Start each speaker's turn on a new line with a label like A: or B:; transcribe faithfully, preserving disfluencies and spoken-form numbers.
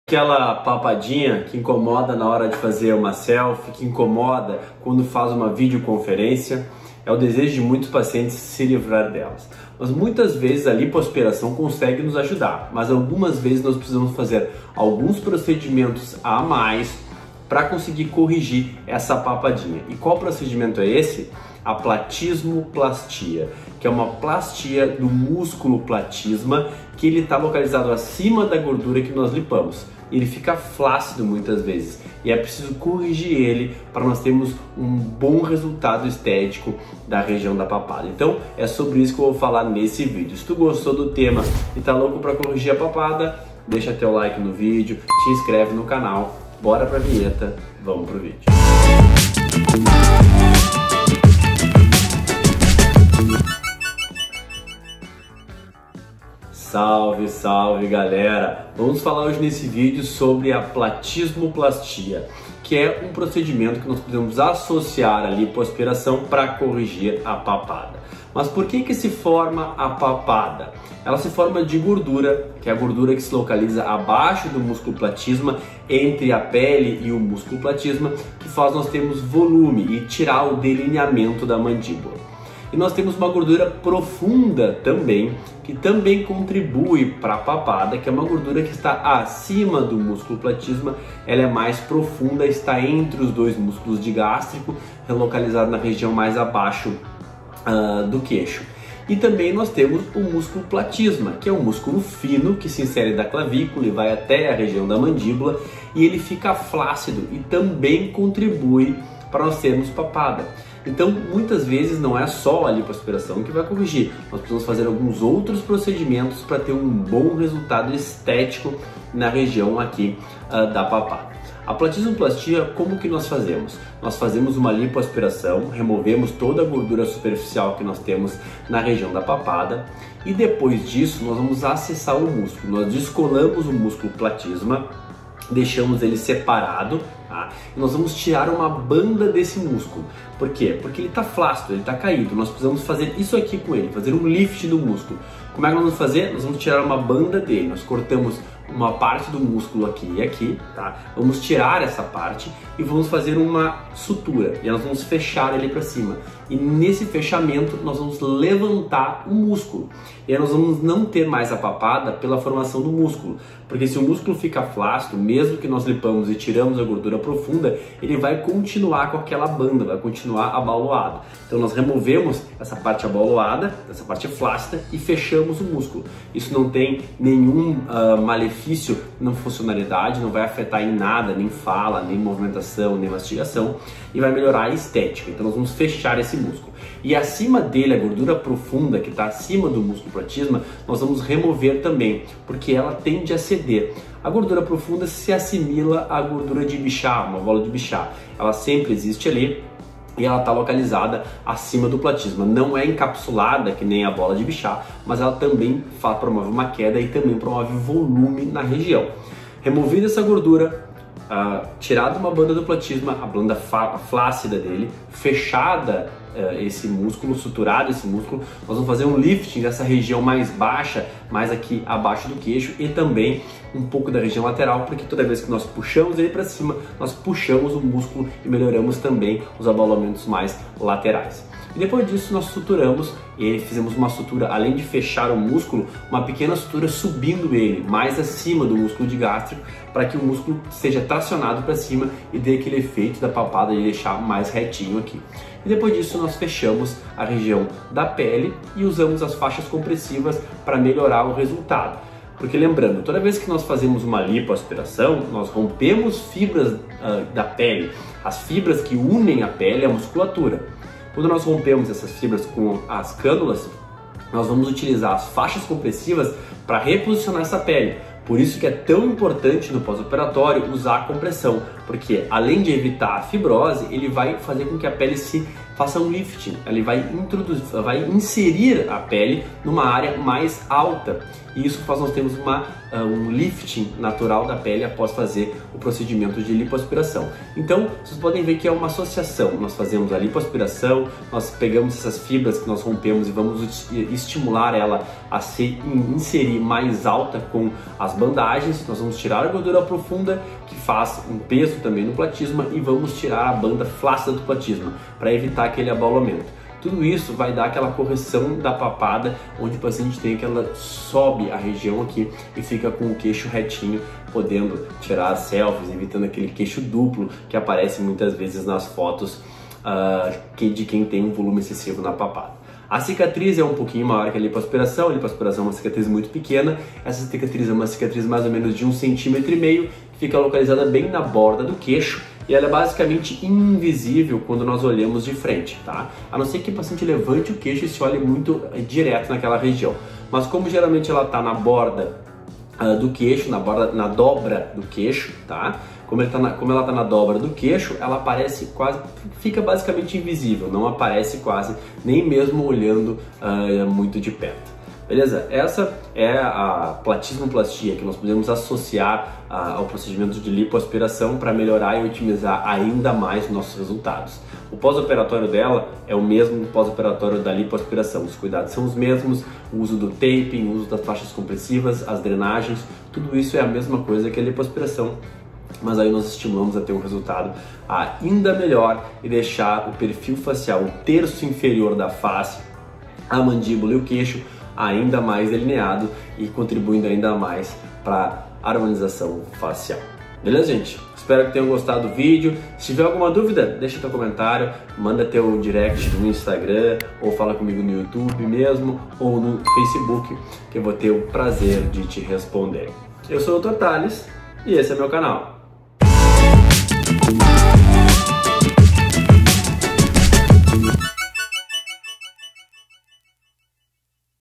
A: Aquela papadinha que incomoda na hora de fazer uma selfie, que incomoda quando faz uma videoconferência, é o desejo de muitos pacientes se livrar delas. Mas muitas vezes a lipoaspiração consegue nos ajudar, mas algumas vezes nós precisamos fazer alguns procedimentos a mais para conseguir corrigir essa papadinha. E qual procedimento é esse? A platismoplastia, que é uma plastia do músculo platisma, que ele está localizado acima da gordura que nós lipamos. Ele fica flácido muitas vezes e é preciso corrigir ele para nós termos um bom resultado estético da região da papada. Então é sobre isso que eu vou falar nesse vídeo. Se tu gostou do tema e tá louco para corrigir a papada, deixa teu like no vídeo, te inscreve no canal, bora pra vinheta, vamos pro vídeo. Salve, salve galera! Vamos falar hoje nesse vídeo sobre a platismoplastia, que é um procedimento que nós podemos associar a lipoaspiração para corrigir a papada. Mas por que que se forma a papada? Ela se forma de gordura, que é a gordura que se localiza abaixo do músculo platisma, entre a pele e o músculo platisma, que faz nós termos volume e tirar o delineamento da mandíbula. E nós temos uma gordura profunda também, que também contribui para a papada, que é uma gordura que está acima do músculo platisma. Ela é mais profunda, está entre os dois músculos de gástrico, localizado na região mais abaixo uh, do queixo. E também nós temos o músculo platisma, que é um músculo fino que se insere da clavícula e vai até a região da mandíbula, e ele fica flácido e também contribui para nós termos papada. Então, muitas vezes não é só a lipoaspiração que vai corrigir, nós precisamos fazer alguns outros procedimentos para ter um bom resultado estético na região aqui uh, da papada. A platismoplastia, como que nós fazemos? Nós fazemos uma lipoaspiração, removemos toda a gordura superficial que nós temos na região da papada e depois disso nós vamos acessar o músculo. Nós descolamos o músculo platisma, deixamos ele separado, tá? E nós vamos tirar uma banda desse músculo. Por quê? Porque ele está flácido, ele está caído. Nós precisamos fazer isso aqui com ele, fazer um lift do músculo. Como é que nós vamos fazer? Nós vamos tirar uma banda dele. Nós cortamos uma parte do músculo aqui e aqui, tá? Vamos tirar essa parte e vamos fazer uma sutura. E nós vamos fechar ele para cima. E nesse fechamento nós vamos levantar o músculo. E aí nós vamos não ter mais a papada pela formação do músculo. Porque se o músculo fica flácido, mesmo que nós lipamos e tiramos a gordura profunda, ele vai continuar com aquela banda, vai continuar abaloado. Então nós removemos essa parte abaloada, essa parte flácida e fechamos o músculo. Isso não tem nenhum uh, malefício na funcionalidade, não vai afetar em nada, nem fala, nem movimentação, nem mastigação, e vai melhorar a estética. Então nós vamos fechar esse músculo. E acima dele, a gordura profunda que está acima do músculo platisma, nós vamos remover também, porque ela tende a ceder. A gordura profunda se assimila à gordura de Bichat, uma bola de Bichat. Ela sempre existe ali e ela está localizada acima do platisma. Não é encapsulada que nem a bola de Bichat, mas ela também promove uma queda e também promove volume na região. Removida essa gordura, uh, tirada uma banda do platisma, a banda flácida dele, fechada uh, esse músculo, suturado esse músculo, nós vamos fazer um lifting dessa região mais baixa, mais aqui abaixo do queixo, e também um pouco da região lateral, porque toda vez que nós puxamos ele para cima, nós puxamos o músculo e melhoramos também os abalamentos mais laterais. E depois disso nós suturamos e fizemos uma sutura, além de fechar o músculo, uma pequena sutura subindo ele mais acima do músculo de gástrico, para que o músculo seja tracionado para cima e dê aquele efeito da papada de deixar mais retinho aqui. E depois disso nós fechamos a região da pele e usamos as faixas compressivas para melhorar o resultado. Porque lembrando, toda vez que nós fazemos uma lipoaspiração, nós rompemos fibras uh, da pele, as fibras que unem a pele à musculatura. Quando nós rompemos essas fibras com as cânulas, nós vamos utilizar as faixas compressivas para reposicionar essa pele. Por isso que é tão importante no pós-operatório usar a compressão, porque além de evitar a fibrose, ele vai fazer com que a pele se faça um lifting, ele vai introduzir, vai inserir a pele numa área mais alta e isso faz nós termos uma, uh, um lifting natural da pele após fazer o procedimento de lipoaspiração. Então, vocês podem ver que é uma associação. Nós fazemos a lipoaspiração, nós pegamos essas fibras que nós rompemos e vamos estimular ela a se inserir mais alta com as bandagens. Nós vamos tirar a gordura profunda, que faz um peso também no platisma, e vamos tirar a banda flácida do platisma, para evitar aquele abaulamento. Tudo isso vai dar aquela correção da papada, onde o paciente tem aquela, sobe a região aqui e fica com o queixo retinho, podendo tirar as selfies, evitando aquele queixo duplo que aparece muitas vezes nas fotos uh, de quem tem um volume excessivo na papada. A cicatriz é um pouquinho maior que a lipoaspiração. A lipoaspiração é uma cicatriz muito pequena. Essa cicatriz é uma cicatriz mais ou menos de um centímetro e meio, que fica localizada bem na borda do queixo, e ela é basicamente invisível quando nós olhamos de frente, tá? A não ser que o paciente levante o queixo e se olhe muito direto naquela região. Mas como geralmente ela está na borda uh, do queixo, na, borda, na dobra do queixo, tá? Como, ele tá na, como ela está na dobra do queixo, ela aparece quase, fica basicamente invisível, não aparece quase, nem mesmo olhando uh, muito de perto. Beleza? Essa é a platismoplastia, que nós podemos associar uh, ao procedimento de lipoaspiração para melhorar e otimizar ainda mais os nossos resultados. O pós-operatório dela é o mesmo do pós-operatório da lipoaspiração. Os cuidados são os mesmos, o uso do taping, o uso das faixas compressivas, as drenagens, tudo isso é a mesma coisa que a lipoaspiração. Mas aí nós estimulamos a ter um resultado ainda melhor e deixar o perfil facial, o terço inferior da face, a mandíbula e o queixo ainda mais delineado e contribuindo ainda mais para a harmonização facial. Beleza, gente? Espero que tenham gostado do vídeo. Se tiver alguma dúvida, deixa teu comentário, manda teu direct no Instagram, ou fala comigo no YouTube mesmo, ou no Facebook, que eu vou ter o prazer de te responder. Eu sou o doutor Thales e esse é meu canal.